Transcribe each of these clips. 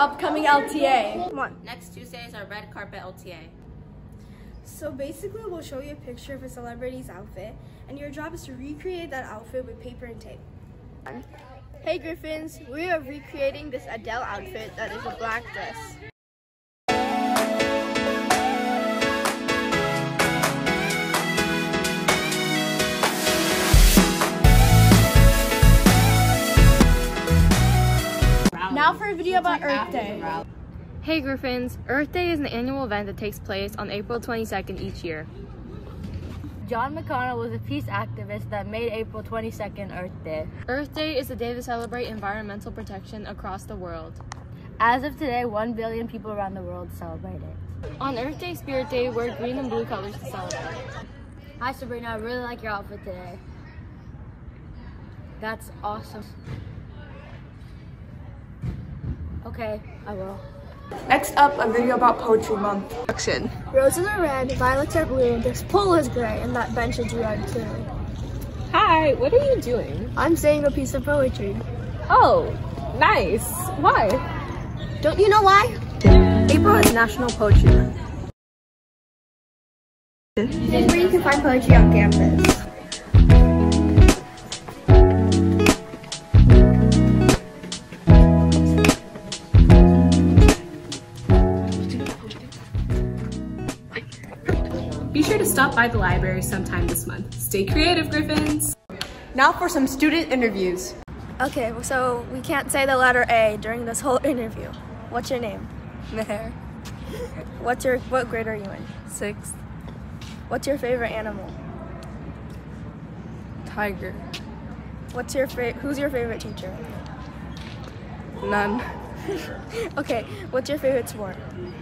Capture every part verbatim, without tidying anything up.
upcoming L T A? Come on. Next Tuesday is our red carpet L T A. So basically, we'll show you a picture of a celebrity's outfit, and your job is to recreate that outfit with paper and tape. Hey Gryphons, we are recreating this Adele outfit that is a black dress. Now for a video about Earth Day. Hey Gryphons, Earth Day is an annual event that takes place on April twenty-second each year. John McConnell was a peace activist that made April twenty-second Earth Day. Earth Day is a day to celebrate environmental protection across the world. As of today, one billion people around the world celebrate it. On Earth Day Spirit Day, wear green and blue colors to celebrate. Hi Sabrina, I really like your outfit today. That's awesome. Okay, I will. Next up, a video about Poetry Month. Action. Roses are red, violets are blue, this pool is gray, and that bench is red too. Hi, what are you doing? I'm saying a piece of poetry. Oh, nice. Why? Don't you know why? April is National Poetry Month. This is where you can find poetry on campus. Be sure to stop by the library sometime this month. Stay creative, Gryphons! Now for some student interviews. Okay, so we can't say the letter A during this whole interview. What's your name? Meher. What's your, what grade are you in? Sixth. What's your favorite animal? Tiger. What's your fa- who's your favorite teacher? None. Okay, what's your favorite sport?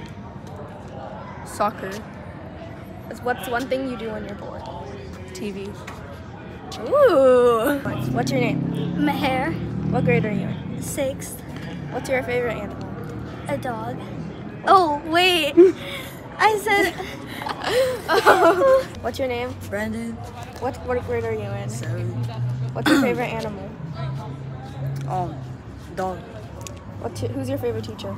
Soccer. What's one thing you do when you're bored? T V. Ooh. What's your name? Meher. What grade are you in? Sixth. What's your favorite animal? A dog. Oh, wait. I said... Oh. What's your name? Brandon. What, what grade are you in? Seven. What's your favorite animal? Um, dog. What's your, who's your favorite teacher?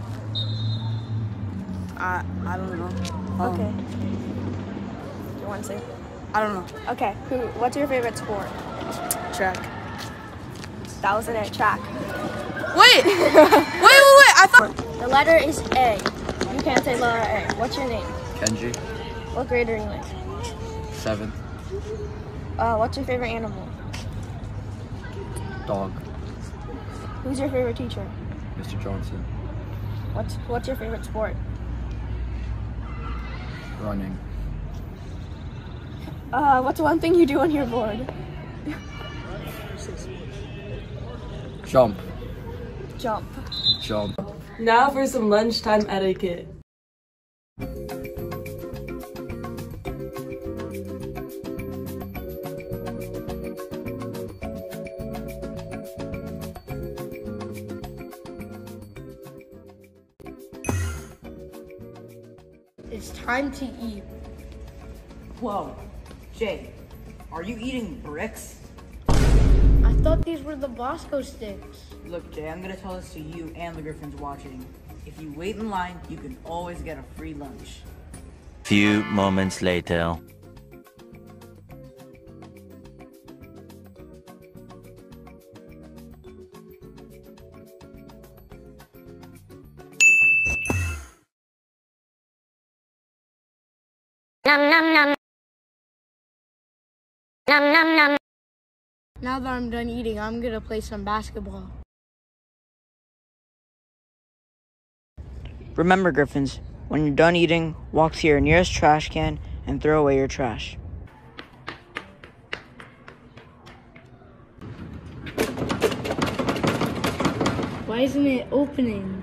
I I don't know. Um, Okay. Do you want to say? I don't know. Okay. Who? What's your favorite sport? Track. That wasn't it. Track. Wait! wait, wait, wait! I thought... The letter is A. You can't say letter A. What's your name? Kenji. What grade are you in? Seventh. Uh, what's your favorite animal? Dog. Who's your favorite teacher? Mister Johnson. What's What's your favorite sport? Running. Uh, what's one thing you do when you're bored? Jump. Jump. Jump. Now for some lunchtime etiquette. It's time to eat. Whoa, Jay, are you eating bricks? I thought these were the Bosco sticks. Look, Jay, I'm gonna tell this to you and the Gryphons watching. If you wait in line, you can always get a free lunch. Few moments later. Nom nom nom. Nom nom nom. Now that I'm done eating, I'm gonna play some basketball. Remember, Gryphons, when you're done eating, walk to your nearest trash can and throw away your trash. Why isn't it opening?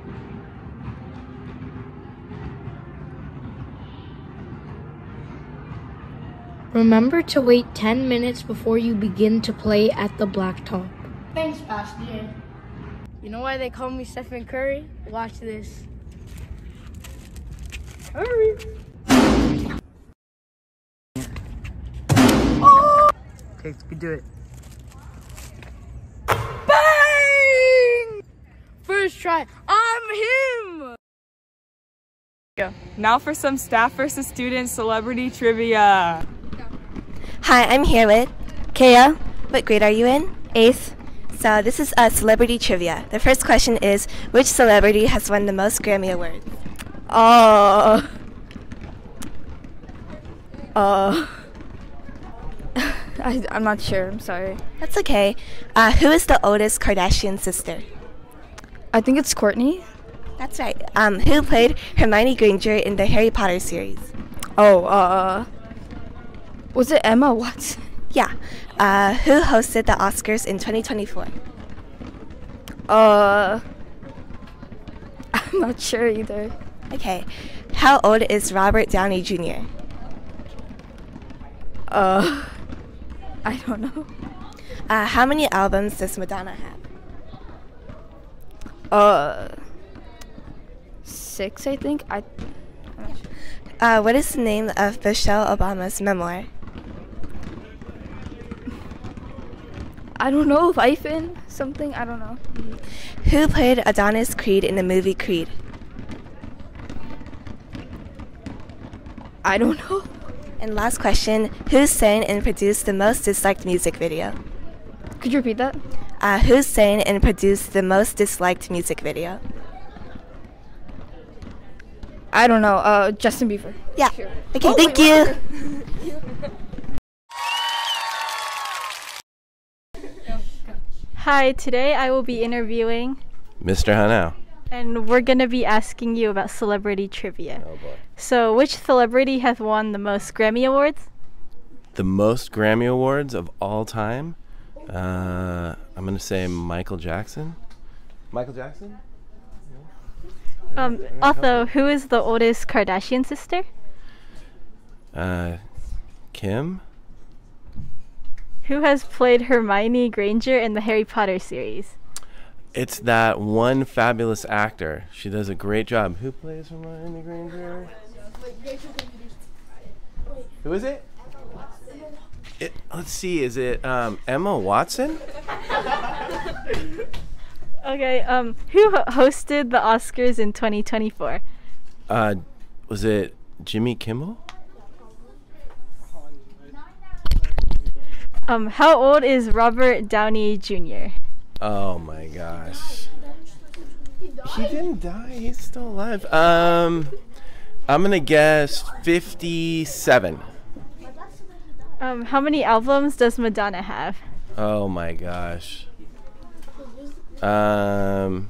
Remember to wait ten minutes before you begin to play at the blacktop. Thanks, Pastor. You know why they call me Stephen Curry? Watch this. Hurry! Oh! Okay, we do it. Bang! First try. I'm him! Now for some staff versus student celebrity trivia. Hi, I'm here with Kaya. What grade are you in? Eighth. So this is a celebrity trivia. The first question is, which celebrity has won the most Grammy Awards? Oh. Uh. I, I'm not sure. I'm sorry. That's okay. Uh, who is the oldest Kardashian sister? I think it's Courtney. That's right. Um, who played Hermione Granger in the Harry Potter series? Oh, uh, was it Emma Watson? Yeah. Uh, who hosted the Oscars in twenty twenty-four? Uh, I'm not sure either. Okay. How old is Robert Downey Junior? Uh, I don't know. Uh, how many albums does Madonna have? Uh, six, I think. I. Uh, what is the name of Michelle Obama's memoir? I don't know. Gryphon something. I don't know. Who played Adonis Creed in the movie Creed? I don't know. And last question, who sang and produced the most disliked music video? Could you repeat that? Uh, who sang and produced the most disliked music video? I don't know. Uh, Justin Bieber. Yeah. Sure. Okay, oh, thank wait, you. Hi, today I will be interviewing Mister Hanau. And we're going to be asking you about celebrity trivia. Oh boy. So, which celebrity has won the most Grammy Awards? The most Grammy Awards of all time? Uh, I'm going to say Michael Jackson. Michael Jackson? Um, also, who is the oldest Kardashian sister? Uh, Kim? Who has played Hermione Granger in the Harry Potter series? It's that one fabulous actor. She does a great job. Who plays Hermione Granger? Who is it? It let's see. Is it um, Emma Watson? Okay. Um, who ho- hosted the Oscars in twenty twenty-four? Uh, was it Jimmy Kimmel? Um, how old is Robert Downey Junior? Oh my gosh. He didn't die. He's still alive. Um, I'm gonna guess fifty-seven. Um, how many albums does Madonna have? Oh my gosh. Um,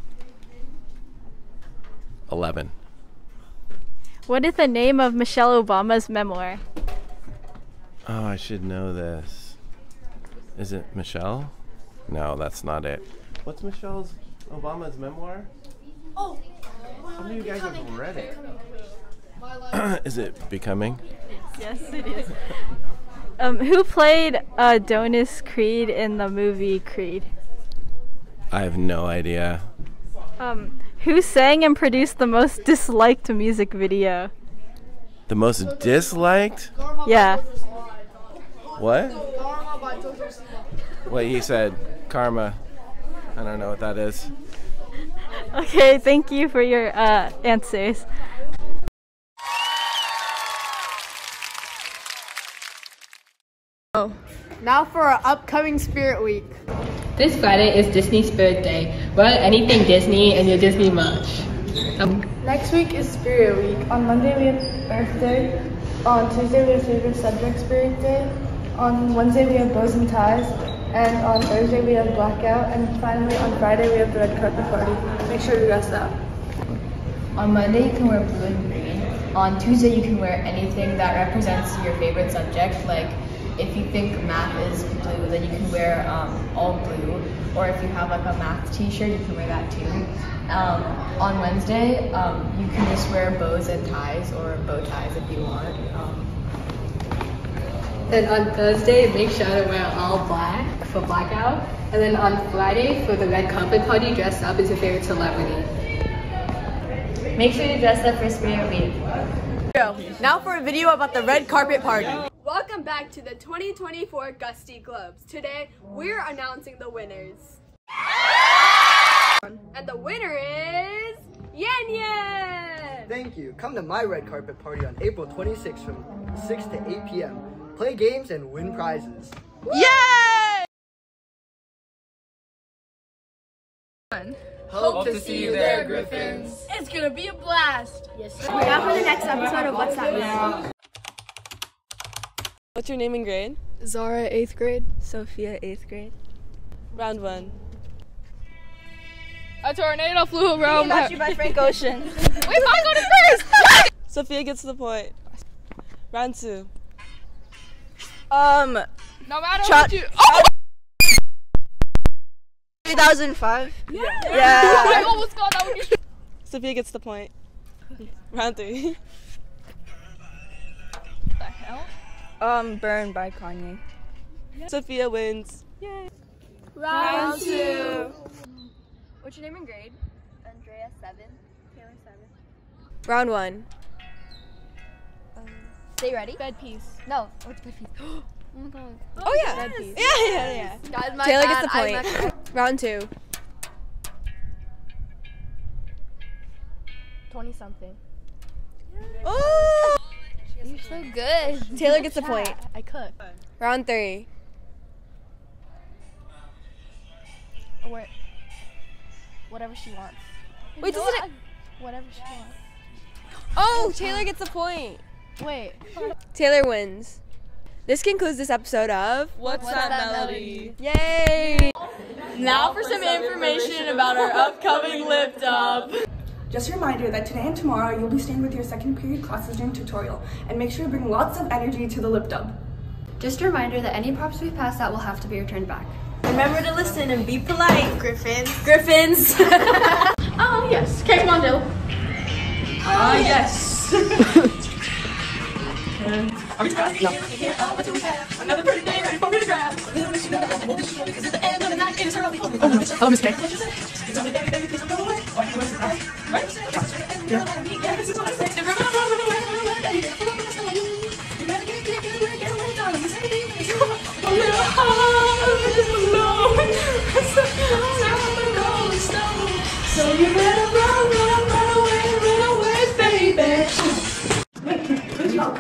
eleven. What is the name of Michelle Obama's memoir? Oh, I should know this. Is it Michelle? No, that's not it. What's Michelle's Obama's memoir? Oh, some of you guys have read it. Is it Becoming? Yes, it is. um, who played uh, Adonis Creed in the movie Creed? I have no idea. Um, who sang and produced the most disliked music video? The most disliked? Yeah. What? What he said, Karma. I don't know what that is. Okay, thank you for your uh, answers. Oh. Now for our upcoming Spirit Week. This Friday is Disney Spirit Day. Wear anything Disney and your Disney merch. Um, Next week is Spirit Week. On Monday we have Earth Day. On Tuesday we have Favorite Subject Spirit Day. On Wednesday we have Bows and Ties. And on Thursday we have Blackout. And finally on Friday we have the Red Carpet Party. Make sure to dress up. On Monday you can wear blue and green. On Tuesday you can wear anything that represents your favorite subject. Like if you think math is blue, then you can wear um, all blue. Or if you have like a math t-shirt, you can wear that too. Um, on Wednesday, um, you can just wear bows and ties or bow ties if you want. Um, Then on Thursday, make sure to wear all black for Blackout. And then on Friday, for the red carpet party, dress up as your favorite celebrity. Make sure to dress up for Spirit Week. Now for a video about the red carpet party. Welcome back to the twenty twenty-four Gusty Globes. Today, we're announcing the winners. And the winner is Yen Yen! Thank you. Come to my red carpet party on April twenty-sixth from six to eight p m Play games and win prizes. Yay! Hope to see you there, Gryphons. It's gonna be a blast. Yes, sir. Now for the next episode of What's That Movie? What's your name and grade? Zara, eighth grade. Sophia, eighth grade. Round one. A tornado flew around. Got you by Frank Ocean. Wait, I got it first. Sophia gets to the point. Round two. Um, no matter Chot- what you. Oh! two thousand five. Yeah. Yeah. I almost got that one. Sophia gets the point. Round three. What the hell? Um, Burn by Kanye. Sophia wins. Yay. Round two. What's your name and grade? Andrea, seven. Taylor, seven. Round one. Um, Stay ready. Bed piece. No, what's bed piece? Oh my god. Oh, yeah. Bed piece. Yeah, yeah, yeah. Guys, my Taylor bad. gets the point. I'm Round two. twenty something. Oh! You're so good. Taylor gets the point. I cook. Round three. Or whatever she wants. Wait, does it? Whatever she wants. Oh, Taylor gets the point. Wait. Taylor wins. This concludes this episode of What's, What's That, That Melody? Yay! Now for some information about our upcoming lip dub. Just a reminder that today and tomorrow you'll be staying with your second period classes during tutorial, and make sure to bring lots of energy to the lip dub. Just a reminder that any props we pass out will have to be returned back. Remember to listen and be polite, Gryphons. Gryphons. Oh yes. Okay, come on, Dill. Ah, yes. Are we trapped? No. What do we have? Another pretty day ready for me to grab. Because at the end of the night it is early. Oh, hello, Miss Kay. It's only baby, baby, please don't go away. Why you wasting time? Right? Yeah, this is what I say. Never run away, baby. You better get, get, get away, get away, darling. It's everything. A little heart alone. So you better run, run, run away, run away, baby. Good job.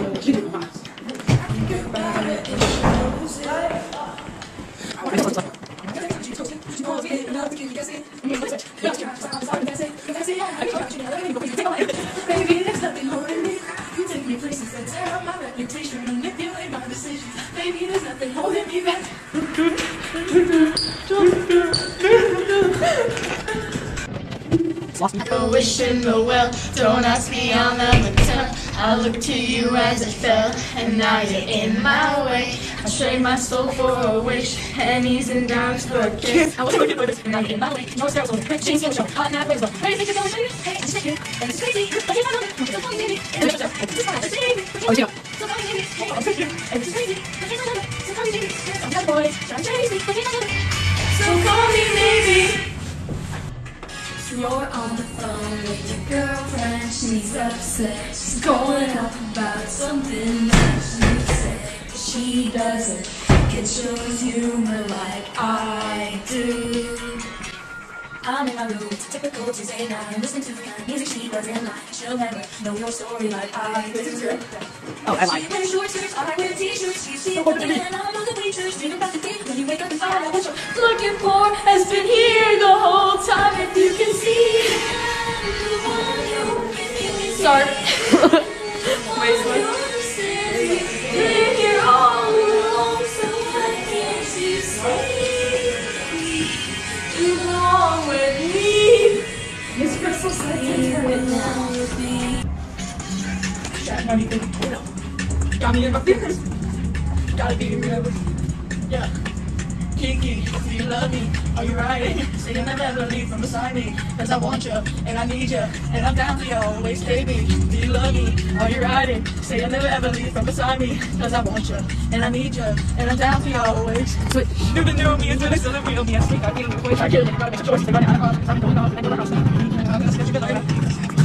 Baby, there's nothing holding me. You take me places that tear up my reputation, manipulate my decisions. Baby, there's nothing holding me back. A wish in the well, don't ask me, I'll never tell. I looked to you as it fell, and now you're in my way. I trade my soul for a wish, pennies and dimes for a kiss. I was looking for this, and now you're in my way. No stairs on the quick, chains on the show, hot night, blaze, hey, think you're going crazy? Hey, I just take you, and it's crazy, but you're not on it, you're so baby. And it's just, it's just, it's baby. Oh, yeah. So funny, baby. I'll take you, and it's crazy, but you're not on it. So funny, baby. I'm that boy, trying to chase me, but you're not on it. So call me, maybe. You're on the phone with your girlfriend, she's upset. She's going off about something that you said. But she doesn't get your humor like I do. I'm in my room, typical Tuesday night, listening to the kind of music she doesn't like. She'll never know your story like I do. Oh, I like. She wears short skirts, I wear t-shirts. You see it coming in, I'm on the bleachers, dreaming about the day when you wake up and find out what you're looking for has been here the whole time. If you can see, start. If you're all alone, so what can't you see? You belong with me. Miss Crystal said to turn it down with me. Got me thinking, you know, got me in my feelings. Gotta be real. Yeah. Kiki, do you love me? Are you riding? Say you'll never leave from beside me. Cause I want you, and I need you, and I'm down for you always, baby. Do you love me? Are you riding? Say you'll never ever leave from beside me. Cause I want you, and I need you, and I'm down for you always. Switch. New to new me until they still real me. I speak, I feel the voice, I kill it. Gotta make a choice. They're running out of I'm going off, and I go to house. I'm gonna sketch you good like that.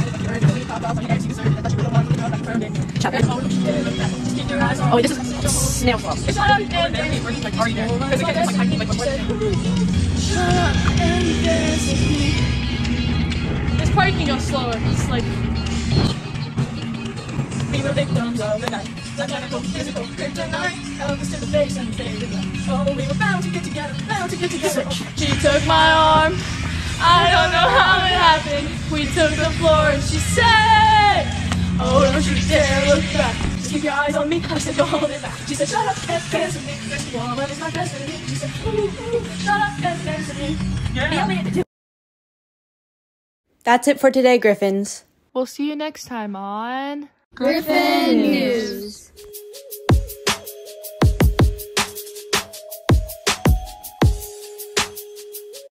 Oh, wait, this is snail swap. It's not on damn damn. We're just like already there. Because again, it's like I need like one. Shut up and dance with me. this part can go slower. It's like we were victims of the night. Mechanical, physical, kryptonite. Elvis to the face and fade in the oh, we were bound to get together, bound to get together. She took my arm. I don't know how it happened. We took the floor and she said, oh, don't you dare look back. Just keep your eyes on me. I said, don't hold it back. She said, shut up and dance with me. This woman is my destiny. She said, ooh, ooh, shut up and dance with me. Yeah. That's it for today, Gryphons. We'll see you next time on Gryphon News.